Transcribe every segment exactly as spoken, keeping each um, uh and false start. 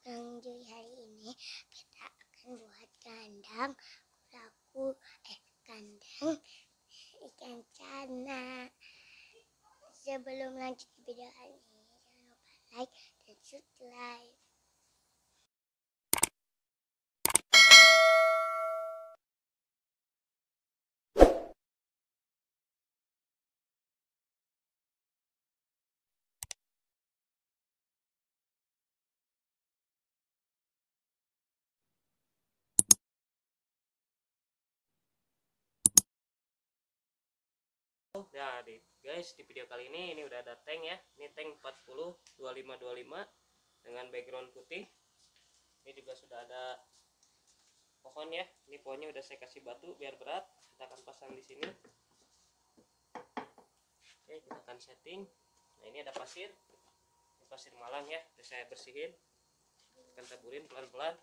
Bang Joy, hari ini kita akan buat kandang kuraku eh kandang ikan cana. Sebelum lanjut ke video ini, jangan lupa like dan subscribe. Nah di, guys, di video kali ini ini udah ada tank ya. Ini tank empat puluh dua puluh lima dua puluh lima dengan background putih. Ini juga sudah ada pohon ya. Ini pohonnya udah saya kasih batu biar berat. Kita akan pasang di sini. Oke, kita akan setting. Nah, ini ada pasir. Ini pasir malang ya. Udah saya bersihin. Akan taburin pelan-pelan.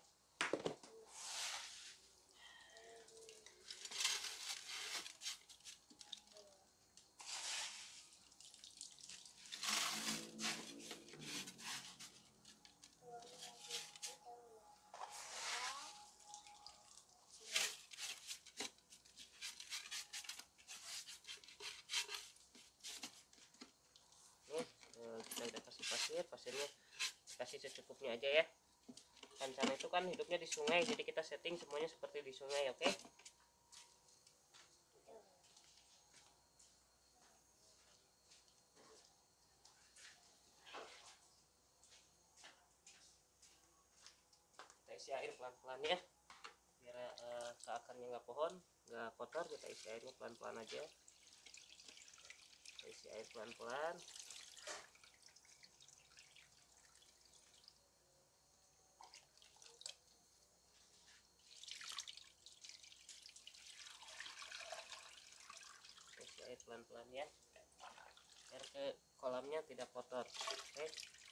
Kita udah kasih pasir, pasirnya kasih secukupnya aja ya. Kancana itu kan hidupnya di sungai, jadi kita setting semuanya seperti di sungai, oke? Kita isi air pelan-pelan ya, biar uh, ke akarnya nggak pohon, nggak kotor. Kita isi airnya pelan-pelan aja. Kita isi air pelan-pelan. Air pelan-pelan ya, biar ke kolamnya tidak kotor. Oke.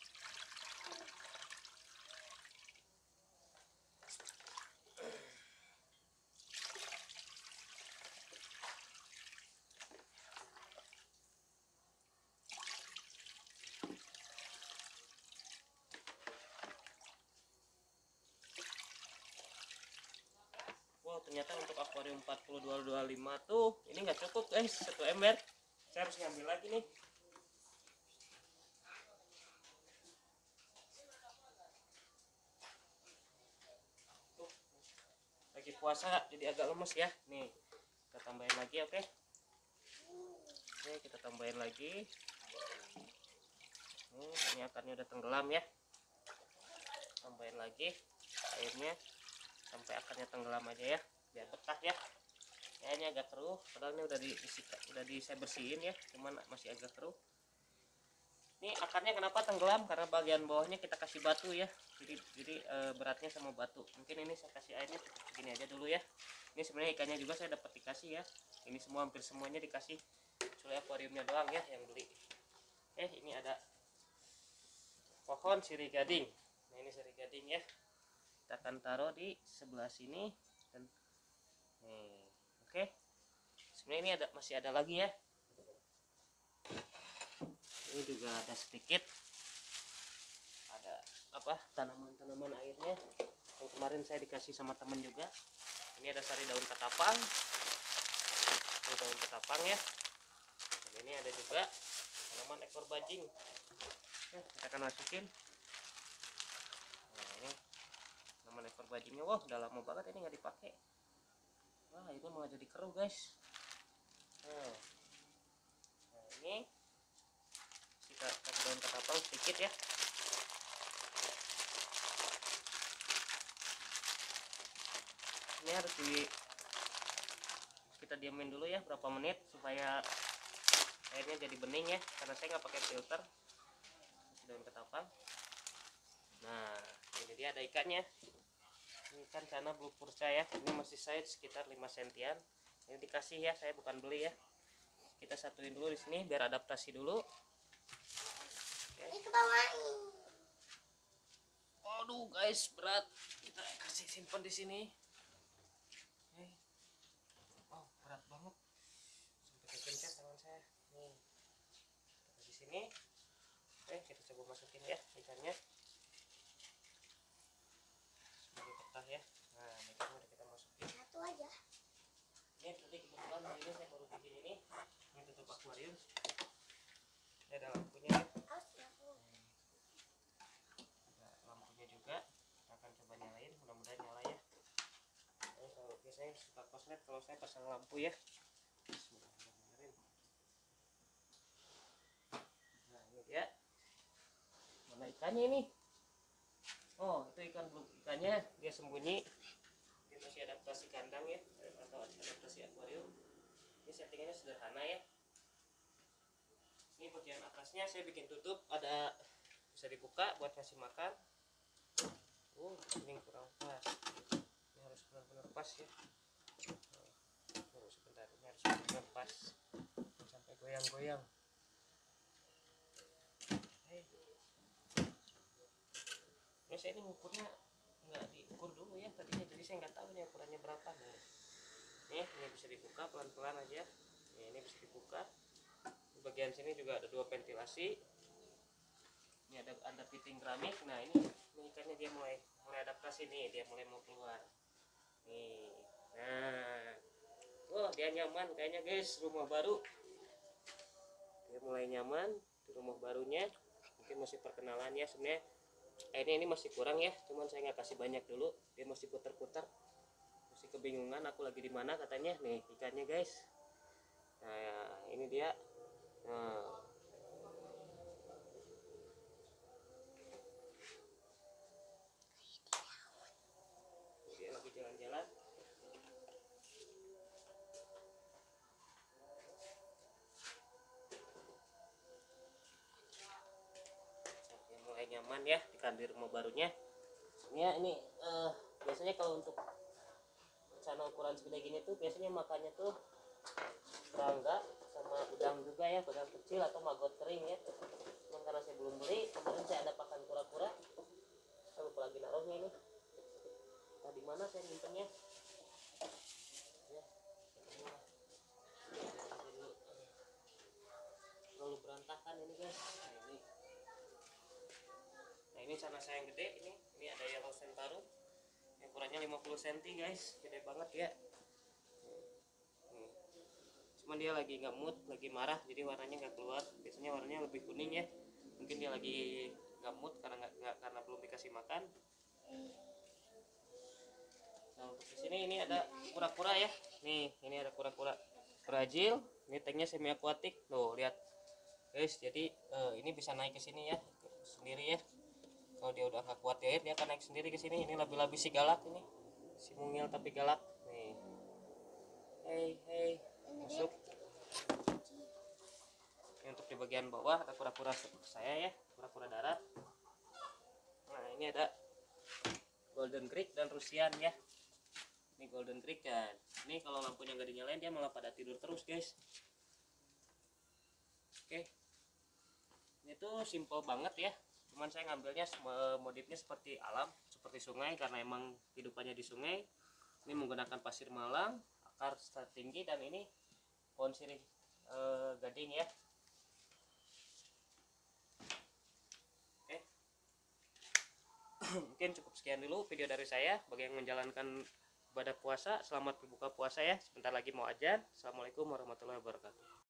Wow, ternyata untuk akuarium empat puluh dua dua puluh lima tuh ini nggak cukup guys, satu ember. Saya harus ngambil lagi nih. Tuh, lagi puasa jadi agak lemes ya. Nih, kita tambahin lagi, oke? Oke, kita tambahin lagi. Nih, ini akarnya udah tenggelam ya. Tambahin lagi airnya sampai akarnya tenggelam aja ya, biar betah ya. Ya, ini agak keruh, padahal ini udah diisi, udah di saya bersihin ya, cuman masih agak keruh. Ini akarnya kenapa tenggelam? Karena bagian bawahnya kita kasih batu ya, jadi jadi e, beratnya sama batu. Mungkin ini saya kasih airnya begini aja dulu ya. Ini sebenarnya ikannya juga saya dapat dikasih ya. Ini semua hampir semuanya dikasih, kecuali akuariumnya doang ya yang beli. Eh, ini ada pohon sirih gading. Nah, ini sirih gading ya. Kita akan taruh di sebelah sini dan nih, oke. Sebenarnya ini ada masih ada lagi ya. Ini juga ada sedikit, ada apa tanaman-tanaman airnya yang kemarin saya dikasih sama temen juga. Ini ada sari daun ketapang, ini daun ketapang ya. Dan ini ada juga tanaman ekor bajing. Nah, kita akan masukin. Nah, ini tanaman ekor bajingnya. Wah, udah lama banget ini nggak dipakai. Wah, ini mau jadi keruh guys. Nah, nah ini kita kasih daun ketapang sedikit ya. Ini harus di kita diamin dulu ya berapa menit supaya airnya jadi bening ya, karena saya nggak pakai filter. Kasih daun ketapang. Nah, ini dia ada ikannya. Ini ikan cana blue furca ya. Ini masih size sekitar lima sentian. Ini dikasih ya, saya bukan beli ya. Kita satuin dulu di sini biar adaptasi dulu. Ini ke bawah. Aduh guys, berat. Kita kasih simpan di sini. Oh, berat banget. Sampai kepencet tangan saya. Nih. Taruh di sini. Oke, kita coba masukin ya ikannya. akuarium. Ini ada lampunya ya. Nah, lampunya juga kita akan coba nyalain, mudah-mudahan nyala ya. Nah, kalau biasanya suka koslet kalau saya pasang lampu ya. Bismillahirrahmanirrahim. Nah ini dia. Mana ikannya ini? Oh itu ikan belum, ikannya dia sembunyi. Dia masih adaptasi kandang ya, atau adaptasi akuarium. Ini settingannya sederhana ya. Ini bagian atasnya saya bikin tutup, ada bisa dibuka buat kasih makan. Oh ini kurang pas, ini harus benar-benar pas ya. Oh sebentar, ini harus benar-benar pas sampai goyang-goyang. Hey. Ini saya ini ukurnya nggak diukur dulu ya tadinya, jadi saya nggak tahu ini ukurannya berapa nih. Nih ini bisa dibuka pelan-pelan aja. Nih, ini bisa dibuka. Di bagian sini juga ada dua ventilasi. Ini ada ada fitting keramik. Nah ini, ini ikannya dia mulai mulai adaptasi nih, dia mulai mau keluar. Nih, nah, wah dia nyaman kayaknya guys, rumah baru. Dia mulai nyaman di rumah barunya. Mungkin masih perkenalan ya sebenarnya. Airnya ini masih kurang ya, cuman saya nggak kasih banyak dulu. Dia masih putar-putar, masih kebingungan aku lagi di mana katanya. Nih ikannya guys. Nah ini dia. Nah. Dia lagi jalan-jalan. Dia mulai nyaman ya di rumah barunya. Ini ya, ini uh, biasanya kalau untuk bencana ukuran segede gini tuh biasanya makannya tuh serangga sama udang juga ya, udang kecil atau maggot kering ya. Cuman karena saya belum beli, kemarin saya ada pakan kura-kura, saya lupa lagi naruhnya ini. Nah di mana saya nyimpennya? Ya, terlalu berantakan ini guys. Nah ini, nah ini sana saya yang gede ini, ini ada yang Sentarum, yang ukurannya lima puluh sentimeter guys, gede banget ya. Cuman dia lagi nggak mood, lagi marah, jadi warnanya nggak keluar. Biasanya warnanya lebih kuning ya, mungkin dia lagi nggak mood karena nggak karena belum dikasih makan. Nah untuk di sini ini ada kura-kura ya, nih ini ada kura-kura Brazil. Ini tanknya semi akuatik, loh lihat guys. Jadi uh, ini bisa naik ke sini ya sendiri ya. Kalau dia udah nggak kuat ya dia akan naik sendiri ke sini. Ini lebih-lebih si galak ini, si mungil tapi galak nih. Hey hey masuk. Ini untuk di bagian bawah ada kura-kura saya ya, kura-kura darat. Nah ini ada Golden Creek dan Rusian ya. Ini Golden Creek kan, ini kalau lampunya nggak dinyalain dia malah pada tidur terus guys. Oke, ini tuh simple banget ya, cuman saya ngambilnya modifnya seperti alam, seperti sungai karena emang hidupannya di sungai. Ini menggunakan pasir malang, akar tinggi, dan ini pohon sirih eh, gading ya. Oke, mungkin cukup sekian dulu video dari saya bagi yang menjalankan ibadah puasa. Selamat berbuka puasa ya, sebentar lagi mau azan. Assalamualaikum warahmatullahi wabarakatuh.